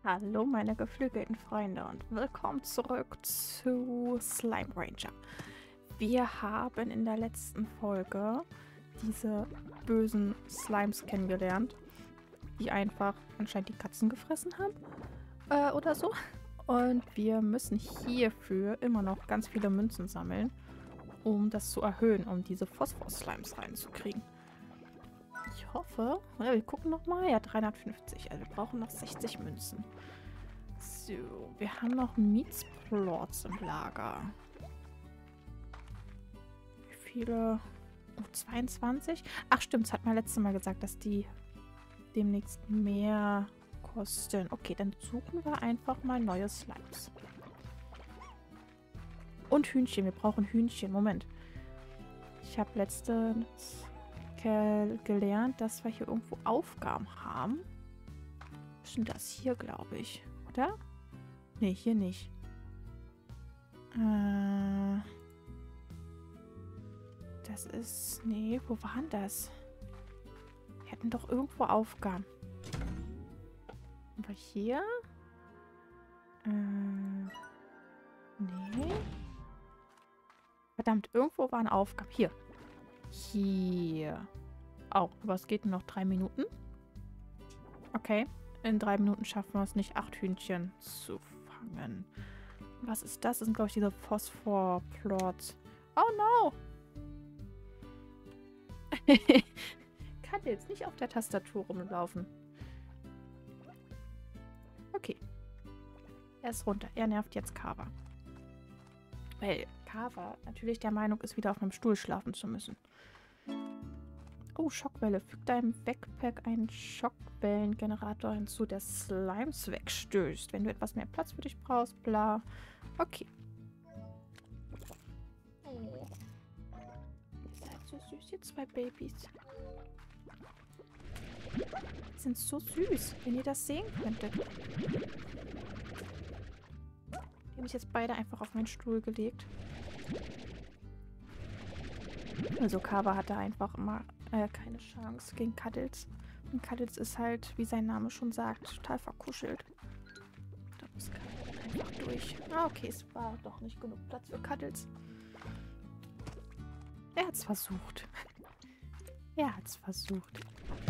Hallo meine geflügelten Freunde und willkommen zurück zu Slime Ranger. Wir haben in der letzten Folge diese bösen Slimes kennengelernt, die einfach anscheinend die Katzen gefressen haben oder so. Und wir müssen hierfür immer noch ganz viele Münzen sammeln, um das zu erhöhen, um diese Phosphor-Slimes reinzukriegen. Ich hoffe, oder wir gucken nochmal, ja 350, also wir brauchen noch 60 Münzen. So, wir haben noch Mietsplots im Lager. Wie viele? Oh, 22? Ach stimmt, das hat man letztes Mal gesagt, dass die demnächst mehr kosten. Okay, dann suchen wir einfach mal neue Slimes. Und Hühnchen, wir brauchen Hühnchen. Moment. Ich habe letztens gelernt, dass wir hier irgendwo Aufgaben haben. Was ist denn das hier, glaube ich? Oder? Ne, hier nicht. Das ist... Nee, wo waren das? Wir hatten doch irgendwo Aufgaben. Aber hier? Nee. Verdammt, irgendwo waren Aufgaben. Hier. Hier. Oh, aber es geht nur noch 3 Minuten. Okay. In 3 Minuten schaffen wir es nicht, 8 Hühnchen zu fangen. Was ist das? Das sind, glaube ich, diese Phosphor-Plots. Oh no! Kann jetzt nicht auf der Tastatur rumlaufen. Okay. Er ist runter. Er nervt jetzt Kava. Weil Kava natürlich der Meinung ist, wieder auf einem Stuhl schlafen zu müssen. Oh, Schockwelle. Füg deinem Backpack einen Schockwellengenerator hinzu, der Slimes wegstößt. Wenn du etwas mehr Platz für dich brauchst, bla. Okay. Oh. Ihr seid so süß, ihr zwei Babys. Die sind so süß, wenn ihr das sehen könntet. Die habe ich jetzt beide einfach auf meinen Stuhl gelegt. Also Kava hatte einfach immer keine Chance gegen Cuddles. Und Cuddles ist halt, wie sein Name schon sagt, total verkuschelt. Da muss Kava einfach durch. Ah, okay, es war doch nicht genug Platz für Cuddles. Er hat's versucht. Er hat's versucht.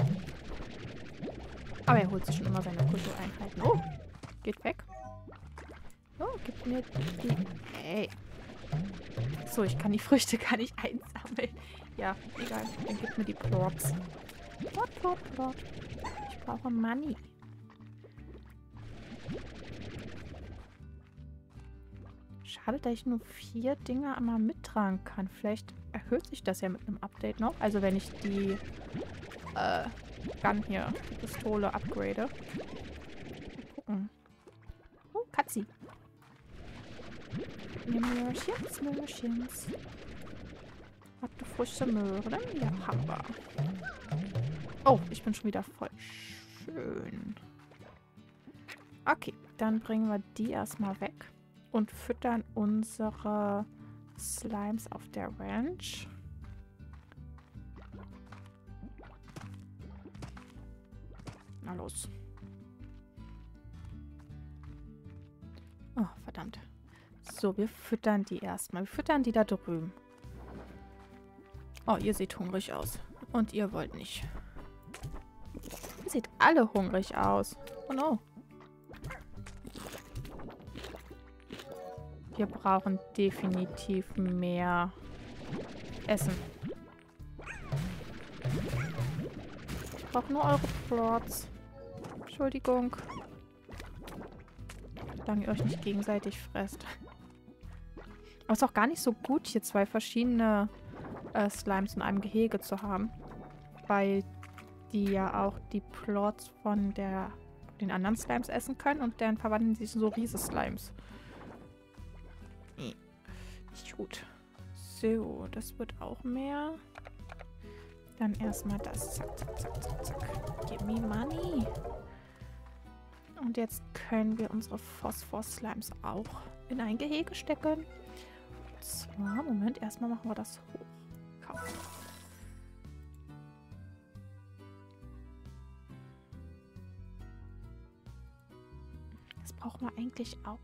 Aber er holt sich schon immer seine Kuscheleinheiten. Oh, geht weg. Oh, gib mir die... Ey. So, ich kann die Früchte gar nicht einsammeln. Ja, egal. Dann gib mir die Plots. Plot. Ich brauche Money. Schade, dass ich nur 4 Dinger einmal mittragen kann. Vielleicht erhöht sich das ja mit einem Update noch. Also wenn ich die Gun hier, die Pistole upgrade. Mal gucken. Oh, Katzi. Möhrchens. Hat du frische Möhren? Ja, haben wir. Oh, ich bin schon wieder voll. Schön. Okay, dann bringen wir die erstmal weg und füttern unsere Slimes auf der Ranch. Na los. Oh, verdammt. So, wir füttern die erstmal. Wir füttern die da drüben. Oh, ihr seht hungrig aus. Und ihr wollt nicht. Ihr seht alle hungrig aus. Oh no. Wir brauchen definitiv mehr Essen. Ich brauche nur eure Plots. Entschuldigung. Solange ihr euch nicht gegenseitig fresst. Aber es ist auch gar nicht so gut, hier 2 verschiedene Slimes in einem Gehege zu haben. Weil die ja auch die Plots von den anderen Slimes essen können und dann verwandeln sie sich in so Riese-Slimes. Nee. Nicht gut. So, das wird auch mehr. Dann erstmal das. Zack. Give me money. Und jetzt können wir unsere Phosphor-Slimes auch in ein Gehege stecken. Und zwar, Moment, erstmal machen wir das hoch. Kaufen. Das brauchen wir eigentlich auch.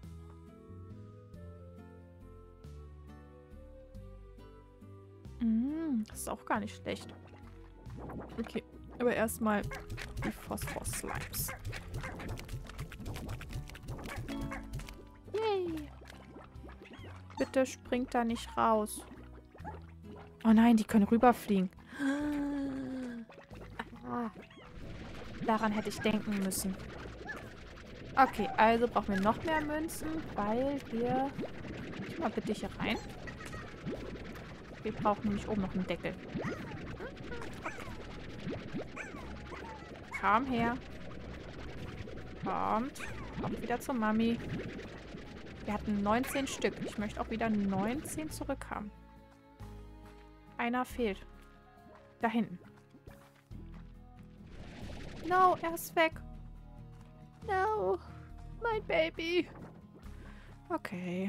Das ist auch gar nicht schlecht. Okay, aber erstmal die Phosphor-Slimes. Yay! Bitte springt da nicht raus. Oh nein, die können rüberfliegen. Ah, daran hätte ich denken müssen. Okay, also brauchen wir noch mehr Münzen, weil wir... Geh mal bitte hier rein. Wir brauchen nämlich oben noch einen Deckel. Komm her. Kommt wieder zur Mami. Wir hatten 19 Stück. Ich möchte auch wieder 19 zurückhaben. Einer fehlt. Da hinten. No, er ist weg. No, mein Baby. Okay.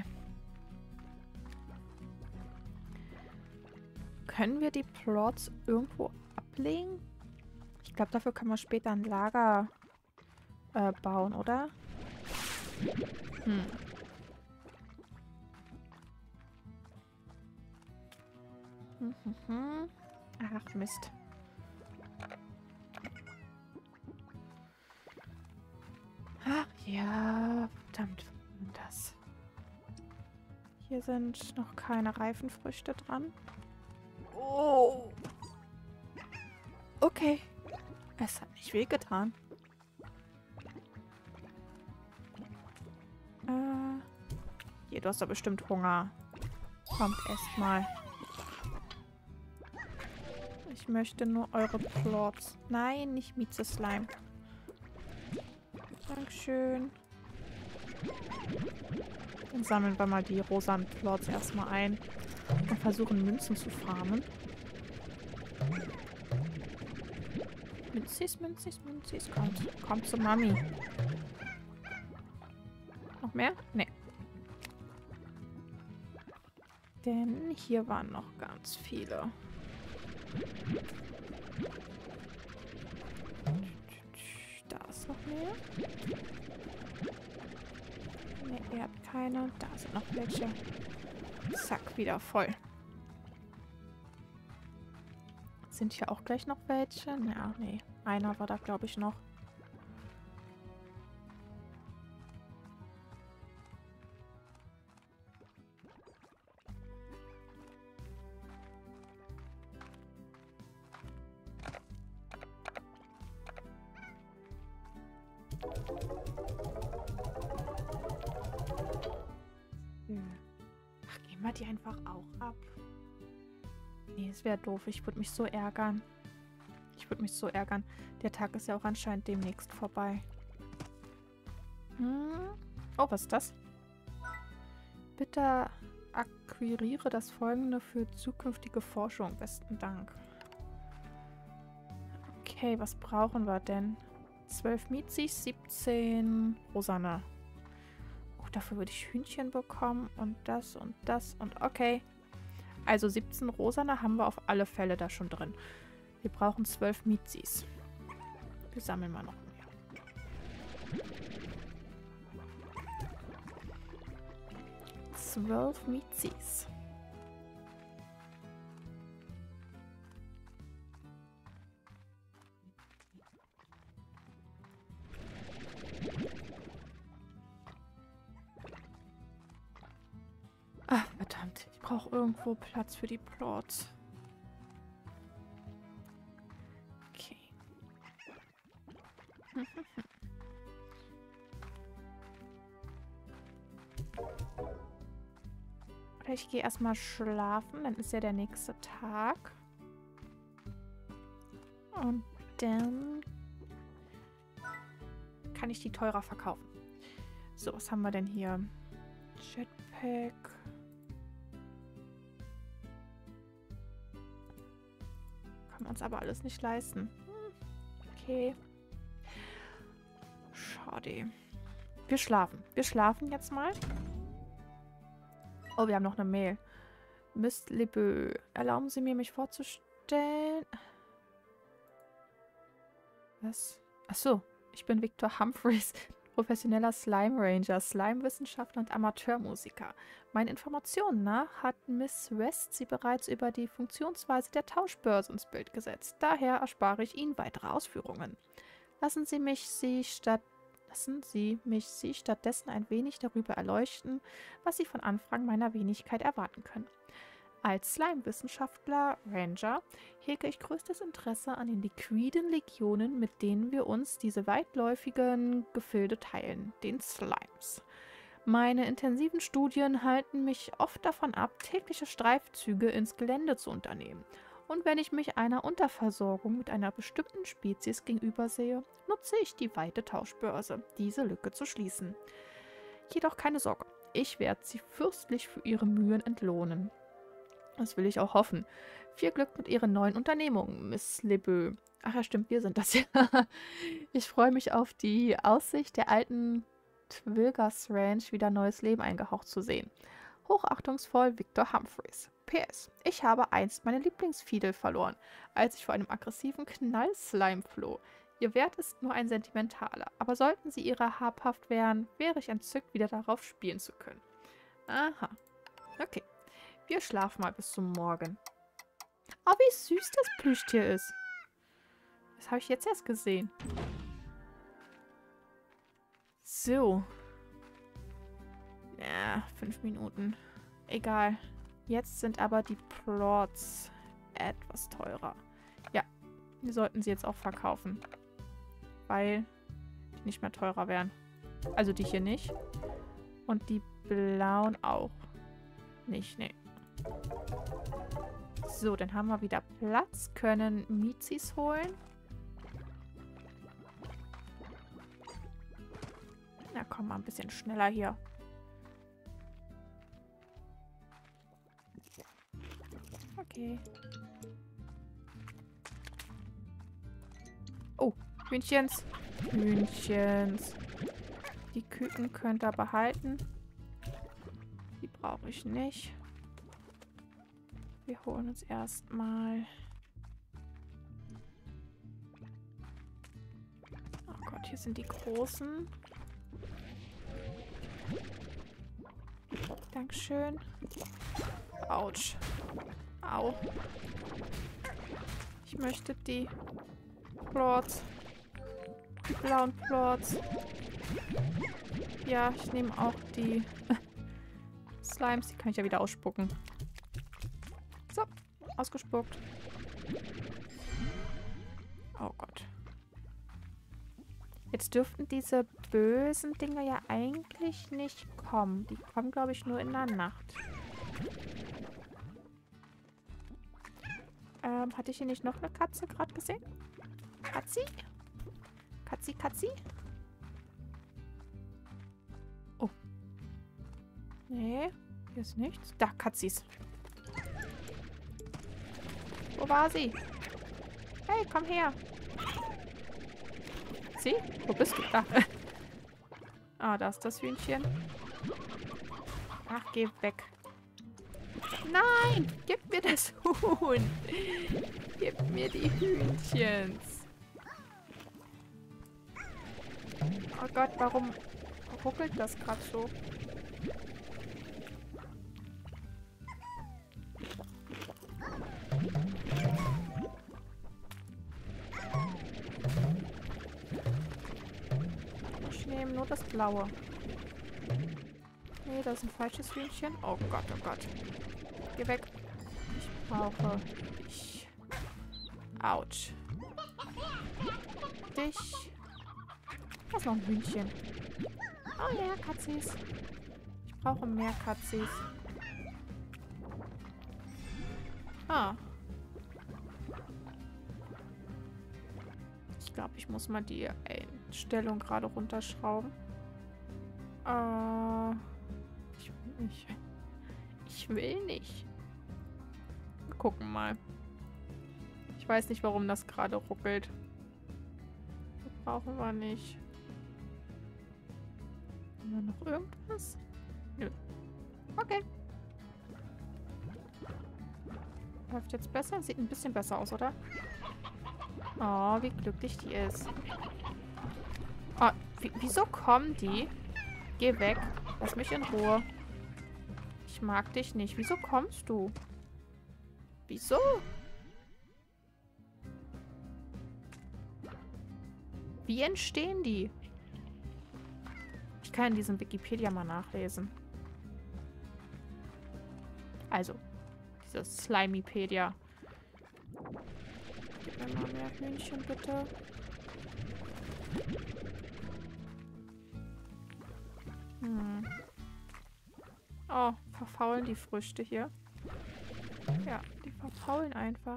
Können wir die Plots irgendwo ablegen? Ich glaube, dafür können wir später ein Lager bauen, oder? Ach, Mist. Ach ja, verdammt. Das. Hier sind noch keine Reifenfrüchte dran. Oh. Okay. Es hat nicht wehgetan. Hier, du hast doch bestimmt Hunger. Kommt erst mal. Ich möchte nur eure Plots. Nein, nicht Mieze Slime. Dankeschön. Dann sammeln wir mal die rosanen Plots erstmal ein und versuchen Münzen zu farmen. Münzis, Münzis, Münzis. Kommt zu Mami. Noch mehr? Nee. Denn hier waren noch ganz viele. Da ist noch mehr. Ne, ihr habt keine. Da sind noch welche. Zack, wieder voll. Sind hier auch gleich noch welche? Ja, nee. Einer war da, glaube ich, noch. Ach, gehen wir die einfach auch ab? Nee, es wäre doof. Ich würde mich so ärgern. Der Tag ist ja auch anscheinend demnächst vorbei. Oh, was ist das? Bitte akquiriere das Folgende für zukünftige Forschung. Besten Dank. Okay, was brauchen wir denn? 12 Mizis, 17 Rosane. Oh, dafür würde ich Hühnchen bekommen und das und das und okay. Also 17 Rosane haben wir auf alle Fälle da schon drin. Wir brauchen 12 Mizis. Wir sammeln mal noch mehr. 12 Mizis. Ach, verdammt. Ich brauche irgendwo Platz für die Plots. Okay. Oder ich gehe erstmal schlafen, dann ist ja der nächste Tag. Und dann kann ich die teurer verkaufen. So, was haben wir denn hier? Jetpack. Können wir uns aber alles nicht leisten. Okay. Schade. Wir schlafen. Wir schlafen jetzt mal. Oh, wir haben noch eine Mail. Miss Lebeu, erlauben Sie mir, mich vorzustellen? Was? Achso, ich bin Victor Humphreys. Professioneller Slime Ranger, Slime-Wissenschaftler und Amateurmusiker. Meinen Informationen nach hat Miss West sie bereits über die Funktionsweise der Tauschbörse ins Bild gesetzt. Daher erspare ich Ihnen weitere Ausführungen. Lassen Sie mich Sie stattdessen ein wenig darüber erleuchten, was Sie von Anfragen meiner Wenigkeit erwarten können. Als Slime-Wissenschaftler Ranger hege ich größtes Interesse an den liquiden Legionen, mit denen wir uns diese weitläufigen Gefilde teilen, den Slimes. Meine intensiven Studien halten mich oft davon ab, tägliche Streifzüge ins Gelände zu unternehmen. Und wenn ich mich einer Unterversorgung mit einer bestimmten Spezies gegenübersehe, nutze ich die weite Tauschbörse, diese Lücke zu schließen. Jedoch keine Sorge, ich werde Sie fürstlich für Ihre Mühen entlohnen. Das will ich auch hoffen. Viel Glück mit Ihren neuen Unternehmungen, Miss LeBeau. Ach ja, stimmt, wir sind das ja. Ich freue mich auf die Aussicht, der alten Twilgers Ranch wieder neues Leben eingehaucht zu sehen. Hochachtungsvoll, Victor Humphreys. PS. Ich habe einst meine Lieblingsfiedel verloren, als ich vor einem aggressiven Knallslime floh. Ihr Wert ist nur ein sentimentaler, aber sollten Sie ihrer habhaft werden, wäre ich entzückt, wieder darauf spielen zu können. Aha. Okay. Wir schlafen mal bis zum Morgen. Oh, wie süß das Plüschtier ist. Das habe ich jetzt erst gesehen. So. Ja, 5 Minuten. Egal. Jetzt sind aber die Plots etwas teurer. Ja, wir sollten sie jetzt auch verkaufen. Weil die nicht mehr teurer wären. Also die hier nicht. Und die blauen auch nicht, nee. So, dann haben wir wieder Platz, können Mizis holen. Na komm mal ein bisschen schneller hier. Okay. Oh, Hühnchens. Hühnchens. Die Küken könnt ihr behalten. Die brauche ich nicht. Wir holen uns erstmal... Oh Gott, hier sind die großen. Dankeschön. Autsch. Au. Ich möchte die Plots. Die blauen Plots. Ja, ich nehme auch die Slimes. Die kann ich ja wieder ausspucken. So, ausgespuckt. Oh Gott. Jetzt dürften diese bösen Dinger ja eigentlich nicht kommen. Die kommen, glaube ich, nur in der Nacht. Hatte ich hier nicht noch eine Katze gerade gesehen? Katzi? Katzi, Katzi? Oh. Nee, hier ist nichts. Da, Katzis. Wo war sie? Hey, komm her. Sie? Wo bist du? Da. Ah, da ist das Hühnchen. Ach, geh weg. Nein! Gib mir das Huhn! Gib mir die Hühnchens! Oh Gott, warum ruckelt das gerade so? Ich nehme nur das Blaue. Nee, das ist ein falsches Hühnchen. Oh Gott, oh Gott. Geh weg. Ich brauche dich. Autsch. Dich. Da ist noch ein Hühnchen. Oh ja, Katzis. Ich brauche mehr Katzis. Ah. Ich glaube, ich muss mal die Einstellung gerade runterschrauben. Ich will nicht. Ich will nicht. Wir gucken mal. Ich weiß nicht, warum das gerade ruckelt. Das brauchen wir nicht. Haben wir noch irgendwas? Nö. Okay. Läuft jetzt besser? Sieht ein bisschen besser aus, oder? Oh, wie glücklich die ist. Oh, Wieso kommen die? Geh weg. Lass mich in Ruhe. Ich mag dich nicht. Wieso kommst du? Wieso? Wie entstehen die? Ich kann in diesem Wikipedia mal nachlesen. Also, dieses Slimypedia. Gib mir mal mehr Hühnchen, bitte. Oh, verfaulen die Früchte hier? Ja, die verfaulen einfach.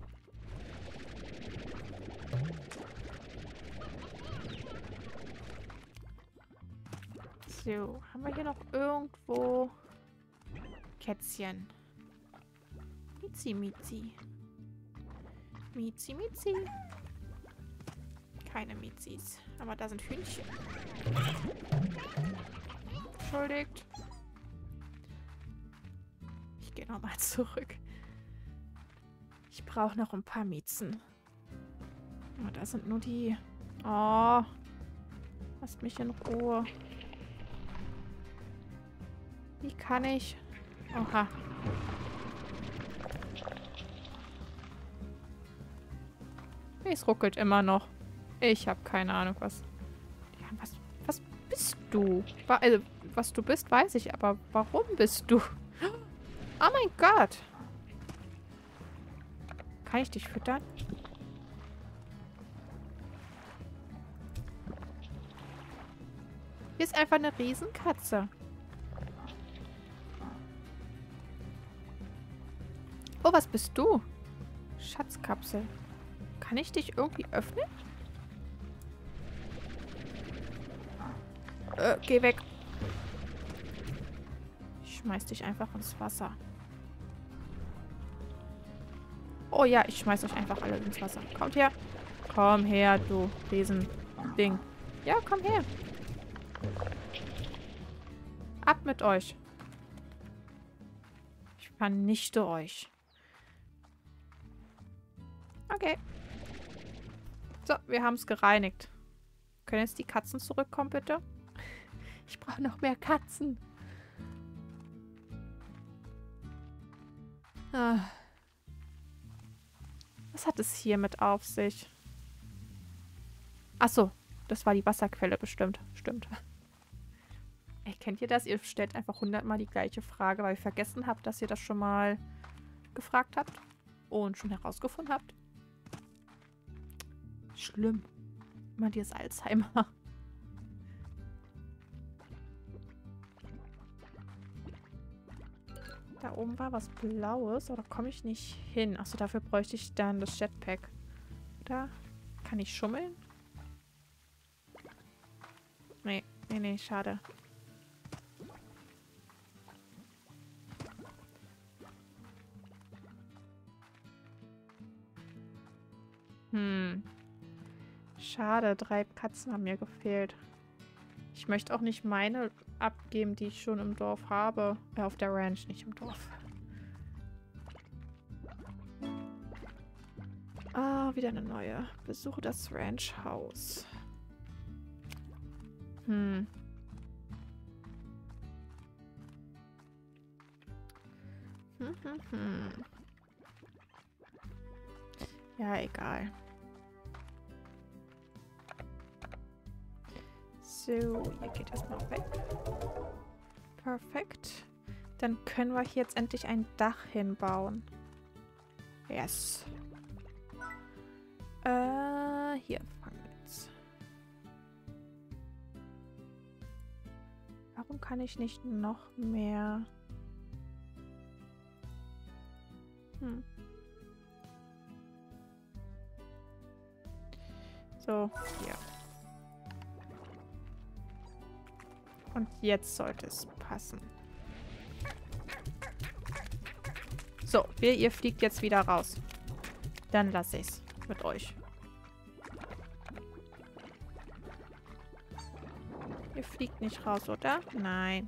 So, haben wir hier noch irgendwo Kätzchen? Mizi, Mizi. Mizi, Mizi. Keine Mizis. Aber da sind Hühnchen. Entschuldigt. Ich gehe nochmal zurück. Ich brauche noch ein paar Miezen. Oh, da sind nur die... Oh. Lasst mich in Ruhe. Wie kann ich... Oha. Es ruckelt immer noch. Ich habe keine Ahnung, was... Ja, was bist du? Also, was du bist, weiß ich, aber warum bist du? Oh mein Gott. Kann ich dich füttern? Hier ist einfach eine Riesenkatze. Oh, was bist du? Schatzkapsel. Kann ich dich irgendwie öffnen? Geh weg. Ich schmeiß dich einfach ins Wasser. Oh ja, ich schmeiß euch einfach alle ins Wasser. Kommt her. Komm her, du Riesending. Ja, komm her. Ab mit euch. Ich vernichte euch. Okay. So, wir haben es gereinigt. Können jetzt die Katzen zurückkommen, bitte? Ich brauche noch mehr Katzen. Ah. Was hat es hier mit auf sich? Achso, das war die Wasserquelle bestimmt. Stimmt. Ey, kennt ihr das? Ihr stellt einfach 100-mal die gleiche Frage, weil ihr vergessen habt, dass ihr das schon mal gefragt habt und schon herausgefunden habt. Schlimm. Immer dieses Alzheimer. Da oben war was Blaues, aber da komme ich nicht hin. Achso, dafür bräuchte ich dann das Jetpack. Oder? Kann ich schummeln? Nee, schade. Schade, 3 Katzen haben mir gefehlt. Ich möchte auch nicht meine abgeben, die ich schon im Dorf habe. Auf der Ranch, nicht im Dorf. Ah, wieder eine neue. Besuche das Ranchhaus. Ja, egal. So, ihr geht erstmal weg. Perfekt. Dann können wir hier jetzt endlich ein Dach hinbauen. Yes. Hier fangen wir jetzt. Warum kann ich nicht noch mehr... So, hier. Und jetzt sollte es passen. So, ihr fliegt jetzt wieder raus. Dann lasse ich es mit euch. Ihr fliegt nicht raus, oder? Nein.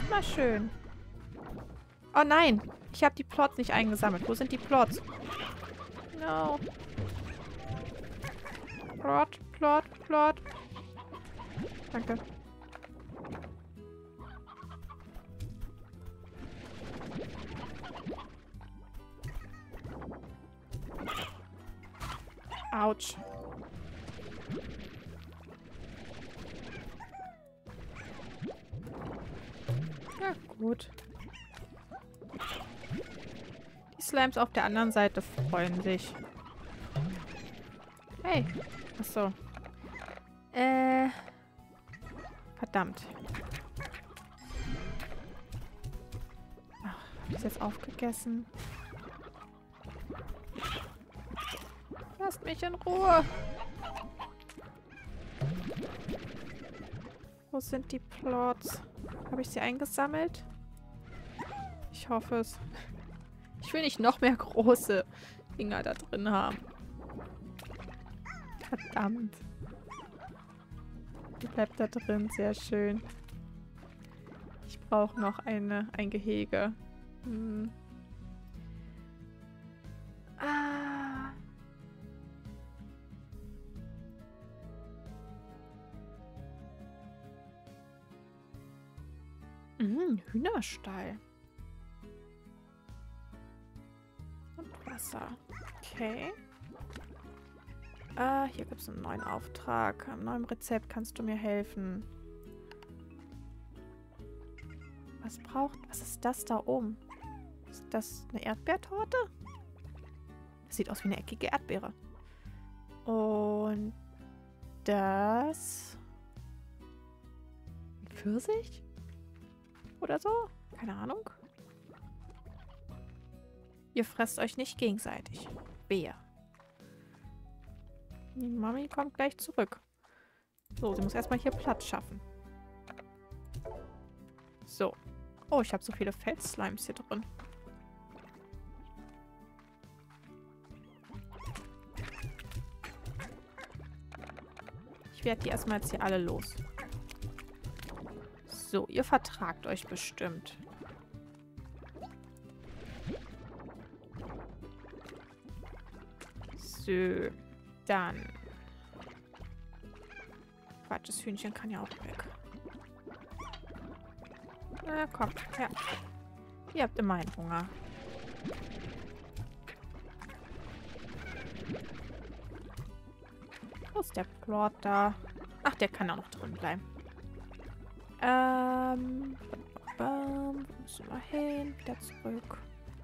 Mal schön. Oh nein! Ich habe die Plots nicht eingesammelt. Wo sind die Plots? No. Plot. Danke. Autsch. Ja, gut. Die Slimes auf der anderen Seite freuen sich. Hey. Achso. Verdammt. Ach, hab ich jetzt aufgegessen? Lasst mich in Ruhe. Wo sind die Plots? Habe ich sie eingesammelt? Ich hoffe es. Ich will nicht noch mehr große Dinger da drin haben. Verdammt. Die bleibt da drin. Sehr schön. Ich brauche noch ein Gehege. Hm. Ah. Hühnerstall. Und Wasser. Okay. Hier gibt es einen neuen Auftrag. Am neuen Rezept kannst du mir helfen. Was ist das da oben? Ist das eine Erdbeertorte? Das sieht aus wie eine eckige Erdbeere. Und das... Pfirsich? Oder so? Keine Ahnung. Ihr fresst euch nicht gegenseitig. Wehe. Die Mami kommt gleich zurück. So, sie muss erstmal hier Platz schaffen. So. Oh, ich habe so viele Felsslimes hier drin. Ich werde die erstmal jetzt hier alle los. So, ihr vertragt euch bestimmt. So, dann. Quatsch, das Hühnchen kann ja auch weg. Na, komm, ja. Ihr habt immerhin Hunger. Wo ist der Plot da? Ach, der kann auch noch drin bleiben. Wo müssen wir hin? Wieder zurück.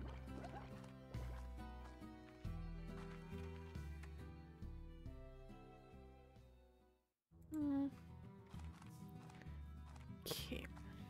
Okay.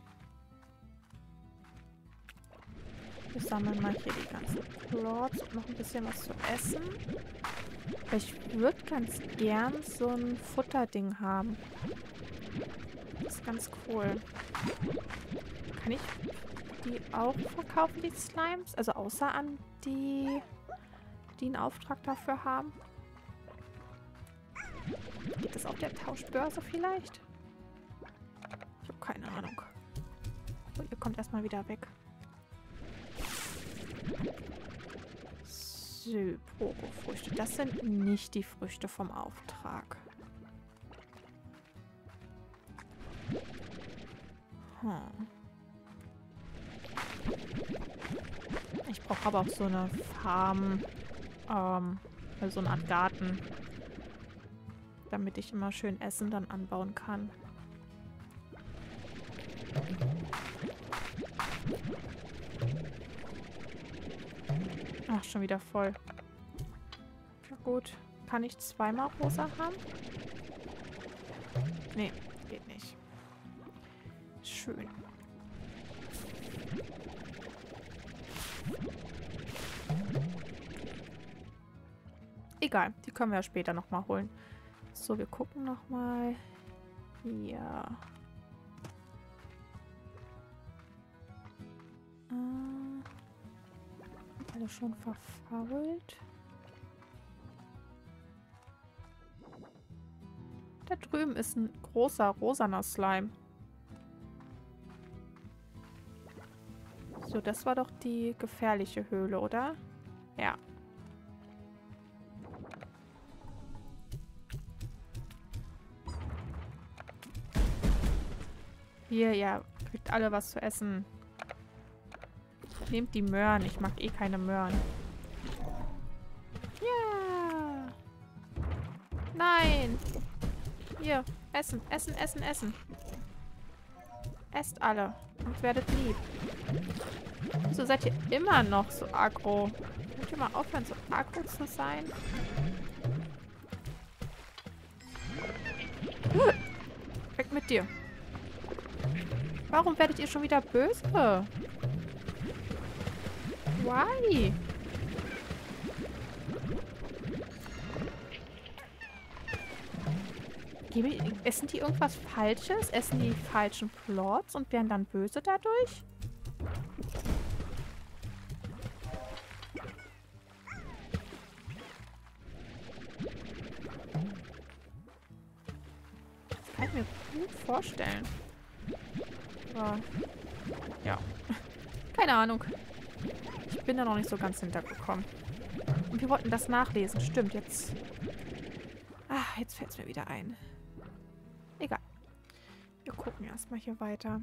Wir sammeln mal hier die ganzen Plots und noch ein bisschen was zu essen. Aber ich würde ganz gern so ein Futterding haben. Das ist ganz cool. Kann ich die auch verkaufen, die Slimes? Also außer an die einen Auftrag dafür haben? Geht das auf der Tauschbörse vielleicht? Ich habe keine Ahnung. Und ihr kommt erstmal wieder weg. So, Pogo-Früchte. Das sind nicht die Früchte vom Auftrag. Ich brauche aber auch so eine Farm, also so eine Art Garten, damit ich immer schön Essen dann anbauen kann. Ach, schon wieder voll. Na gut. Kann ich zweimal rosa haben? Nee, geht nicht. Schön. Egal, die können wir ja später nochmal holen. So, wir gucken nochmal. Ja. Alle schon verfault. Da drüben ist ein großer rosaner Slime. So, das war doch die gefährliche Höhle, oder? Ja. Hier, ja, kriegt alle was zu essen. Nehmt die Möhren. Ich mag eh keine Möhren. Ja. Nein. Hier, essen, essen, essen, essen. Esst alle und werdet lieb. Wieso seid ihr immer noch so aggro? Könnt ihr mal aufhören, so aggro zu sein? Weg mit dir. Warum werdet ihr schon wieder böse? Why? Essen die irgendwas Falsches? Essen die falschen Plots und werden dann böse dadurch? Das kann ich mir gut vorstellen. Aber, ja. Keine Ahnung. Ich bin da noch nicht so ganz hintergekommen. Und wir wollten das nachlesen. Stimmt, jetzt... Ah, jetzt fällt es mir wieder ein. Egal. Wir gucken erstmal hier weiter.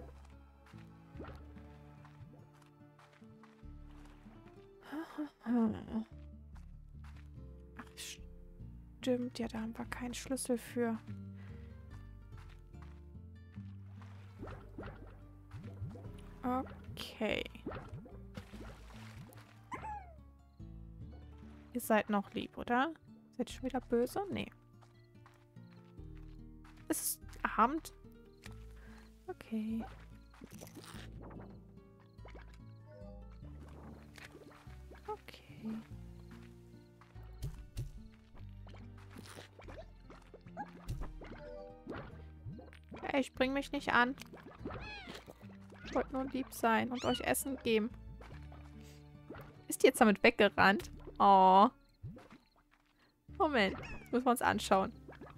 Ach, stimmt. Ja, da haben wir keinen Schlüssel für. Okay. Ihr seid noch lieb, oder? Seid ihr schon wieder böse? Nee. Es ist Abend. Okay. Okay. Ey, spring mich nicht an. Ich wollte nur lieb sein und euch Essen geben. Ist die jetzt damit weggerannt? Oh. Moment. Das müssen wir uns anschauen.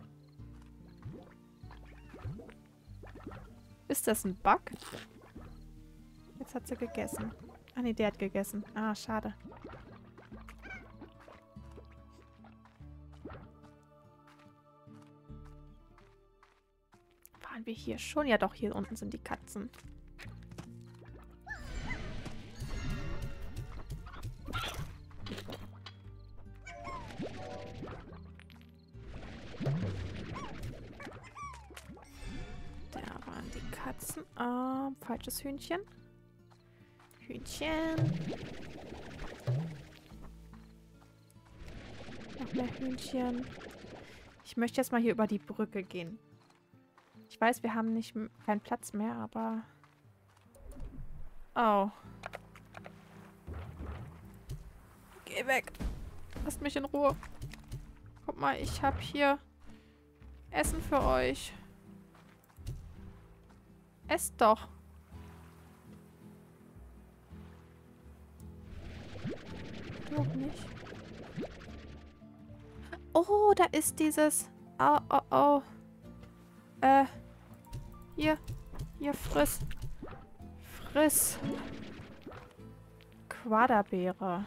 Ist das ein Bug? Jetzt hat sie gegessen. Ah ne, der hat gegessen. Ah, schade. Waren wir hier schon? Ja doch, hier unten sind die Katzen. Katzen. Falsches Hühnchen. Hühnchen. Noch mehr Hühnchen. Ich möchte jetzt mal hier über die Brücke gehen. Ich weiß, wir haben nicht keinen Platz mehr, aber... Oh. Geh weg. Lasst mich in Ruhe. Guck mal, ich habe hier Essen für euch. Esst doch. Du nicht. Oh, da ist dieses... Oh, oh, oh. Hier. Hier, friss. Friss. Quaderbeere.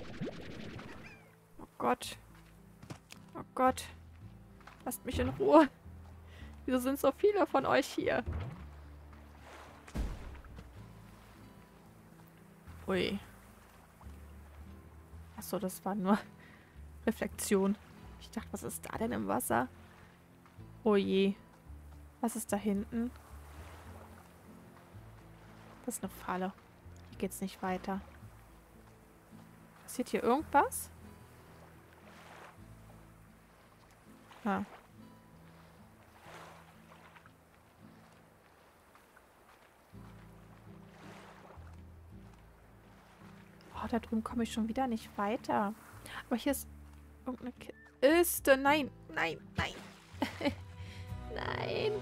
Oh Gott. Oh Gott. Lasst mich in Ruhe. Wieso sind so viele von euch hier? Ui. Achso, das war nur Reflexion. Ich dachte, was ist da denn im Wasser? Oh je. Was ist da hinten? Das ist eine Falle. Hier geht's nicht weiter. Passiert hier irgendwas? Ah. Oh, da drüben komme ich schon wieder nicht weiter. Aber hier ist irgendeine Kiste. Nein, nein, nein. Nein.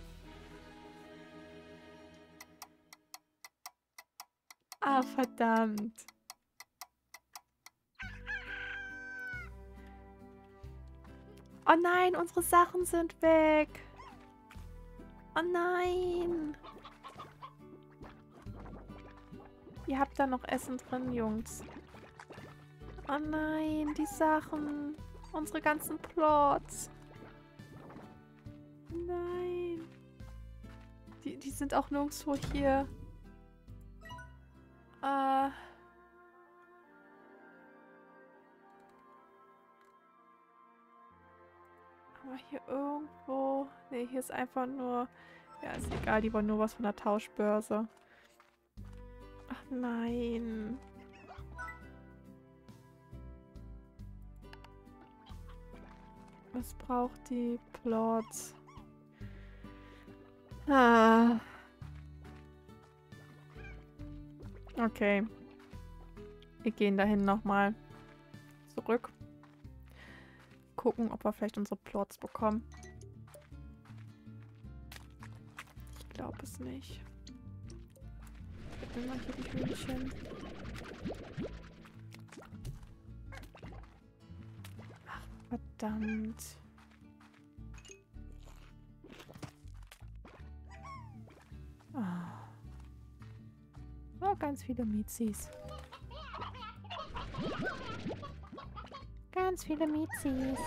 Ah, verdammt. Oh nein, unsere Sachen sind weg. Oh nein. Ihr habt da noch Essen drin, Jungs. Oh nein, die Sachen. Unsere ganzen Plots. Nein. Die sind auch nirgendwo hier. Aber hier irgendwo... Nee, hier ist einfach nur... Ja, ist egal, die wollen nur was von der Tauschbörse. Ach nein. Was braucht die Plots? Ah. Okay. Wir gehen dahin nochmal zurück. Gucken, ob wir vielleicht unsere Plots bekommen. Ich glaube es nicht. Immer hier die Hühnchen. Ach, verdammt. Oh, ganz viele Mizis. Ganz viele Mizis.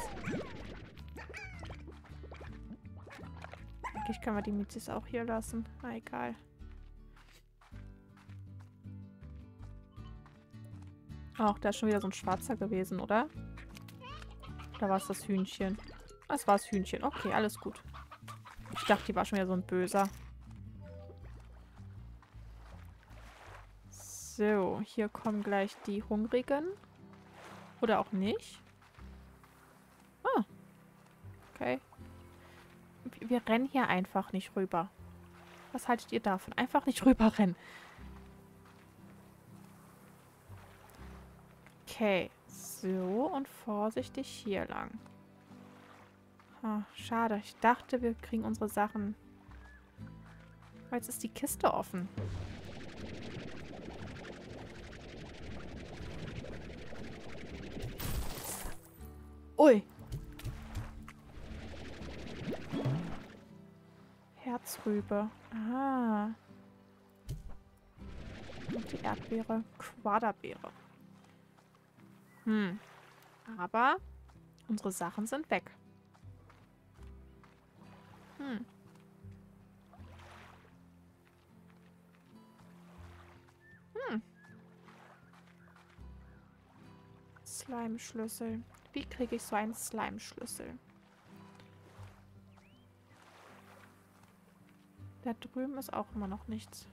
Eigentlich können wir die Mizis auch hier lassen. Na, egal. Ach, da ist schon wieder so ein Schwarzer gewesen, oder? Da war es das Hühnchen. Das war das Hühnchen. Okay, alles gut. Ich dachte, die war schon wieder so ein Böser. So, hier kommen gleich die Hungrigen. Oder auch nicht. Ah. Okay. Wir rennen hier einfach nicht rüber. Was haltet ihr davon? Einfach nicht rüber rennen. Okay. So, und vorsichtig hier lang. Ah, schade. Ich dachte, wir kriegen unsere Sachen. Aber jetzt ist die Kiste offen. Ui. Herzrübe. Ah. Und die Erdbeere. Quaderbeere. Aber unsere Sachen sind weg. Slime-Schlüssel. Wie kriege ich so einen Slime-Schlüssel? Da drüben ist auch immer noch nichts.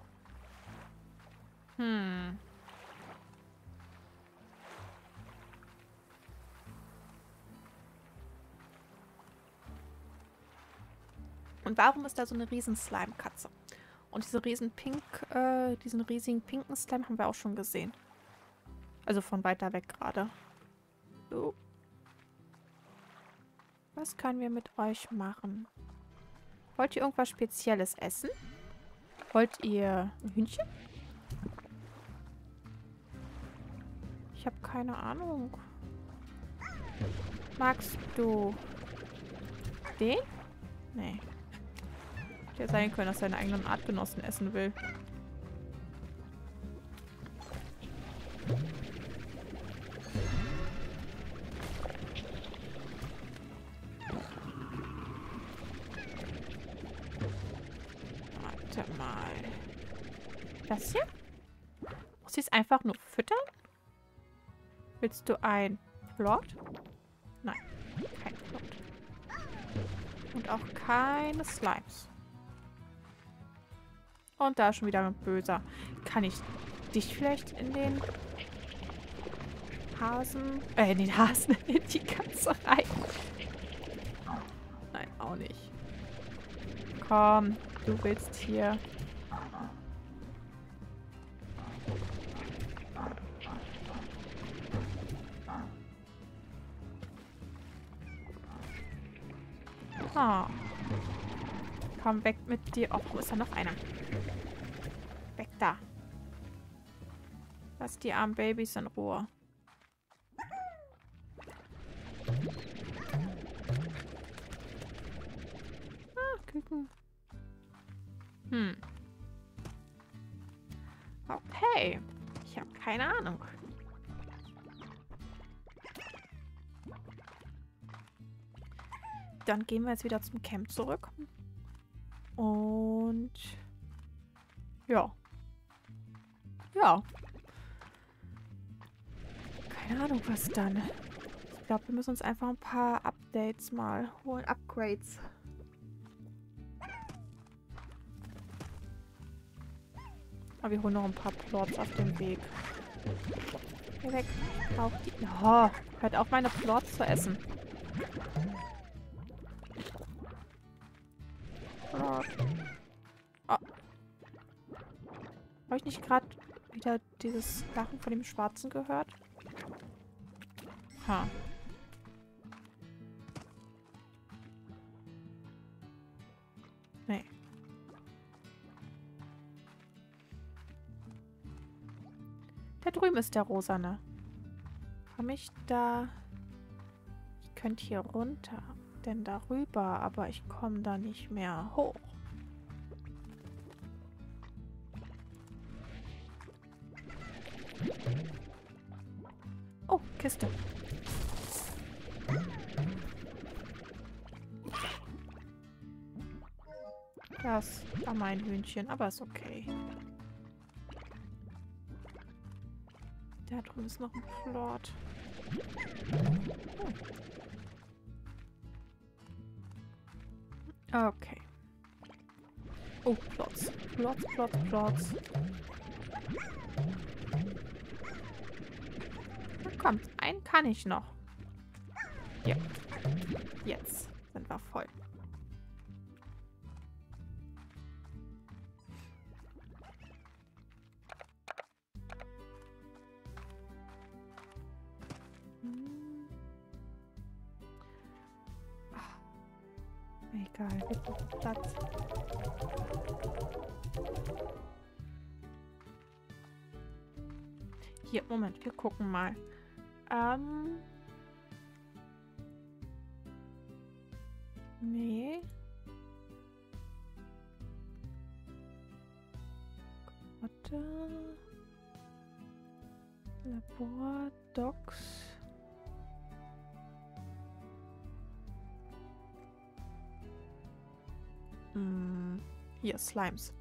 Und warum ist da so eine riesen Slime-Katze? Und diesen riesigen pinken Slime haben wir auch schon gesehen. Also von weiter weg gerade. So. Was können wir mit euch machen? Wollt ihr irgendwas Spezielles essen? Wollt ihr ein Hühnchen? Ich habe keine Ahnung. Magst du den? Nee. Hätte ja sein können, dass er seine eigenen Artgenossen essen will. Warte mal. Das hier? Muss ich es einfach nur füttern? Willst du ein Plot? Nein, kein Plot. Und auch keine Slimes. Und da ist schon wieder ein Böser. Kann ich dich vielleicht in den Hasen... in den Hasen, in die Katze rein? Nein, auch nicht. Komm, du willst hier... Oh. Komm, weg mit dir. Oh, wo ist da noch einer? Weg da. Lass die armen Babys in Ruhe. Ah, Küken. Okay. Ich habe keine Ahnung. Dann gehen wir jetzt wieder zum Camp zurück. Und ja. Ja. Keine Ahnung, was dann. Ich glaube, wir müssen uns einfach ein paar Updates mal holen. Upgrades. Aber wir holen noch ein paar Plots auf dem Weg. Geh weg. Auf die. Oh, hört auf, meine Plots zu essen. Plot. Oh. Habe ich nicht gerade wieder dieses Lachen von dem Schwarzen gehört? Ha. Nee. Da drüben ist der Rosane. Komm ich da... Ich könnte hier runter. Denn darüber, aber ich komme da nicht mehr hoch. Oh, Kiste. Das war mein Hühnchen, aber ist okay. Da drüben ist noch ein Plot. Okay. Oh, Plots. Plots, Plots, Plots. Na komm, einen kann ich noch. Ja. Jetzt sind wir voll. Egal, wir brauchen Platz. Hier, Moment, wir gucken mal. Nee. Warte. Labor, Docs. Hier, Slimes.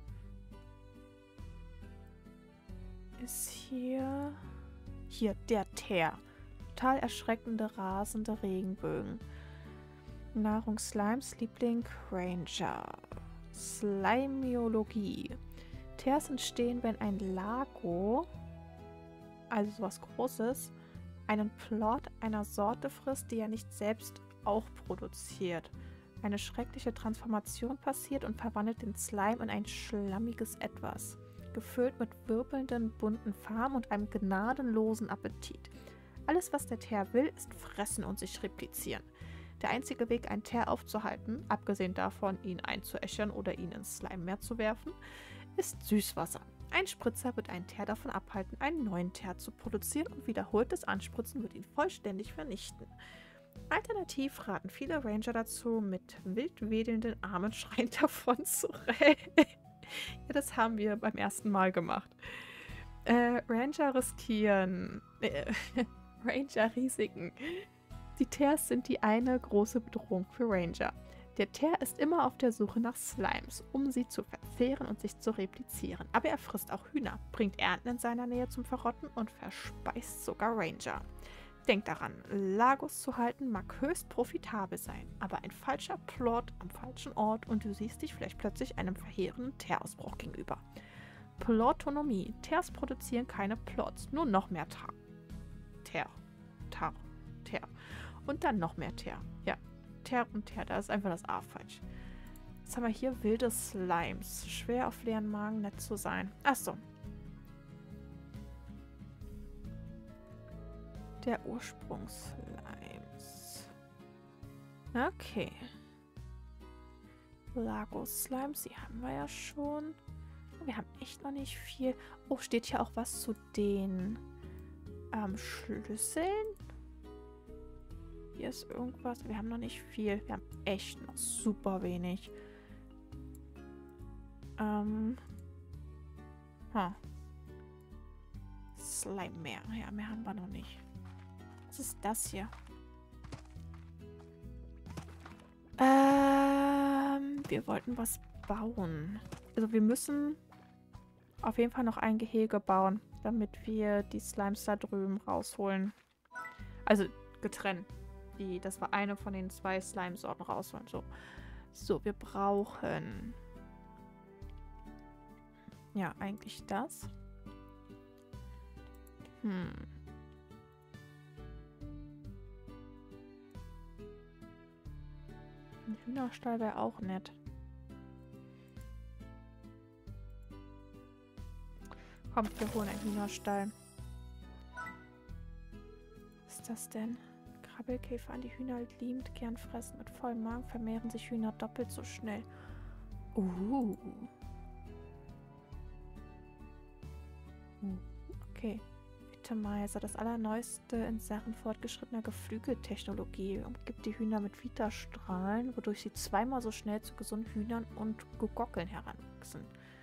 Ist hier... Hier, der Teer. Total erschreckende, rasende Regenbögen. Nahrung Slimes, Liebling Ranger. Slimiologie. Teers entstehen, wenn ein Lago, also sowas Großes, einen Plot einer Sorte frisst, die er nicht selbst auch produziert. Eine schreckliche Transformation passiert und verwandelt den Slime in ein schlammiges Etwas, gefüllt mit wirbelnden, bunten Farben und einem gnadenlosen Appetit. Alles, was der Teer will, ist fressen und sich replizieren. Der einzige Weg, einen Teer aufzuhalten, abgesehen davon, ihn einzuäschern oder ihn ins Slime-Meer zu werfen, ist Süßwasser. Ein Spritzer wird einen Teer davon abhalten, einen neuen Teer zu produzieren, und wiederholtes Anspritzen wird ihn vollständig vernichten. Alternativ raten viele Ranger dazu, mit wild wedelnden Armen schreiend davon zu rennen. Ja, das haben wir beim ersten Mal gemacht. Ranger riskieren. Ranger Risiken. Die Teers sind die eine große Bedrohung für Ranger. Der Teer ist immer auf der Suche nach Slimes, um sie zu verzehren und sich zu replizieren. Aber er frisst auch Hühner, bringt Ernten in seiner Nähe zum Verrotten und verspeist sogar Ranger. Denkt daran, Lagos zu halten mag höchst profitabel sein, aber ein falscher Plot am falschen Ort und du siehst dich vielleicht plötzlich einem verheerenden Teerausbruch gegenüber. Plotonomie. Teers produzieren keine Plots, nur noch mehr Teer. Und dann noch mehr Teer. Ja, Teer und Teer, da ist einfach das A falsch. Jetzt haben wir hier wilde Slimes. Schwer auf leeren Magen nett zu sein. Achso. Der Ursprungs-Slimes. Okay. Lago-Slimes, die haben wir ja schon. Wir haben echt noch nicht viel. Oh, steht hier auch was zu den Schlüsseln? Hier ist irgendwas. Wir haben noch nicht viel. Wir haben echt noch super wenig. Slime mehr. Ja, mehr haben wir noch nicht. Was ist das hier? Wir wollten was bauen. Also wir müssen auf jeden Fall noch ein Gehege bauen, damit wir die Slimes da drüben rausholen. Also getrennt. Das war eine von den 2 Slime-Sorten rausholen. So, wir brauchen... Ja, eigentlich das. Ein Hühnerstall wäre auch nett. Kommt, wir holen einen Hühnerstall. Was ist das denn? Krabbelkäfer an die Hühner liebend gern fressen. Mit vollem Magen vermehren sich Hühner doppelt so schnell. Okay. Vitamizer, das allerneueste in Sachen fortgeschrittener Geflügeltechnologie, umgibt die Hühner mit Vitastrahlen, wodurch sie 2-mal so schnell zu gesunden Hühnern und Gugockeln heranwachsen.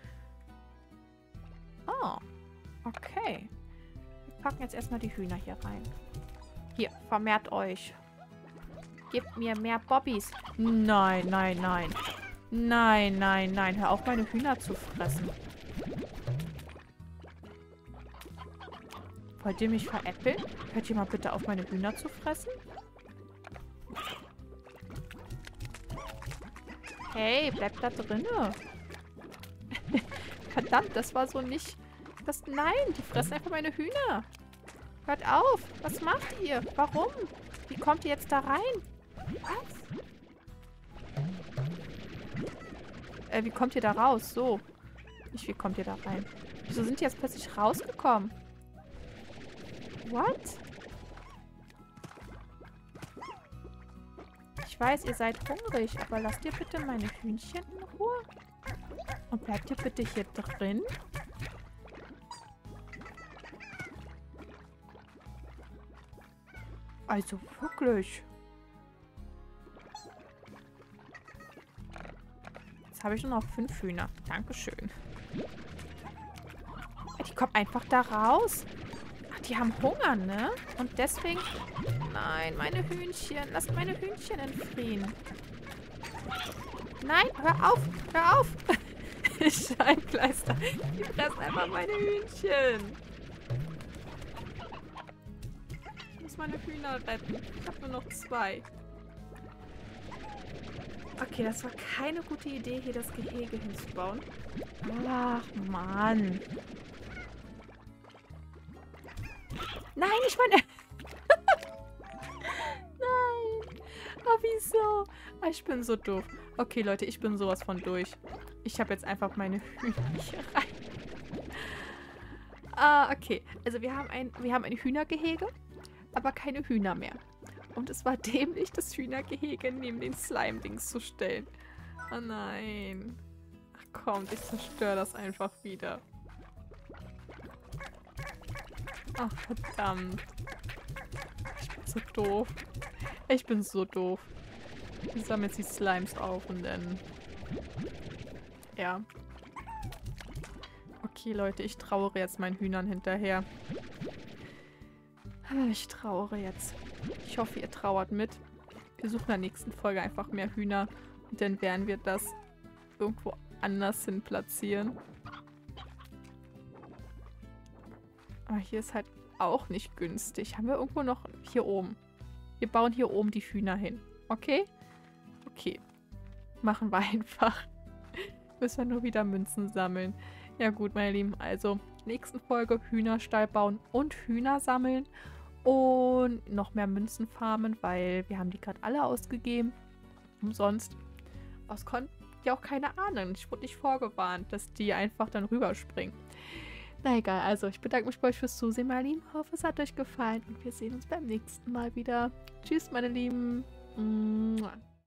Oh, okay. Wir packen jetzt erstmal die Hühner hier rein. Hier, vermehrt euch. Gebt mir mehr Bobbys. Nein, nein, nein. Nein, nein, nein. Hör auf, meine Hühner zu fressen. Wollt ihr mich veräppeln? Hört ihr mal bitte auf, meine Hühner zu fressen? Hey, bleibt da drinne. Verdammt, das war so nicht... Nein, die fressen einfach meine Hühner. Hört auf. Was macht ihr? Warum? Wie kommt ihr jetzt da rein? Was? Wie kommt ihr da raus? So. Nicht, wie kommt ihr da rein? Wieso sind die jetzt plötzlich rausgekommen? What? Ich weiß, ihr seid hungrig, aber lasst ihr bitte meine Hühnchen in Ruhe. Und bleibt ihr bitte hier drin? Also wirklich. Jetzt habe ich nur noch 5 Hühner. Dankeschön. Die kommen einfach da raus. Ach, die haben Hunger, ne? Und deswegen... Nein, meine Hühnchen. Lasst meine Hühnchen in Frieden. Nein, hör auf. Hör auf. Scheinkleister. Die fressen einfach meine Hühnchen. Ich muss meine Hühner retten. Ich habe nur noch 2. Okay, das war keine gute Idee, hier das Gehege hinzubauen. Ach, Mann. Nein, ich meine... Nein. Oh, wieso? Ah, ich bin so doof. Okay, Leute, ich bin sowas von durch. Ich habe jetzt einfach meine Hühner hier rein. Ah, okay. Also wir haben ein Hühnergehege, aber keine Hühner mehr. Und es war dämlich, das Hühnergehege neben den Slime-Dings zu stellen. Oh nein. Ach komm, ich zerstöre das einfach wieder. Ach verdammt. Ich bin so doof. Ich bin so doof. Ich sammle jetzt die Slimes auf und dann... Ja. Okay, Leute, ich trauere jetzt meinen Hühnern hinterher. Ich trauere jetzt. Ich hoffe, ihr trauert mit. Wir suchen in der nächsten Folge einfach mehr Hühner. Und dann werden wir das irgendwo anders hin platzieren. Aber hier ist halt auch nicht günstig. Haben wir irgendwo noch... Hier oben. Wir bauen hier oben die Hühner hin. Okay? Okay. Machen wir einfach. Müssen wir nur wieder Münzen sammeln. Ja gut, meine Lieben. Also, nächsten Folge Hühnerstall bauen und Hühner sammeln. Und noch mehr Münzen farmen, weil wir haben die gerade alle ausgegeben. Umsonst. Das konnte ja auch keine ahnen. Ich wurde nicht vorgewarnt, dass die einfach dann rüberspringen. Na egal, also ich bedanke mich bei euch fürs Zusehen, meine Lieben. Hoffe, es hat euch gefallen und wir sehen uns beim nächsten Mal wieder. Tschüss, meine Lieben. Mua.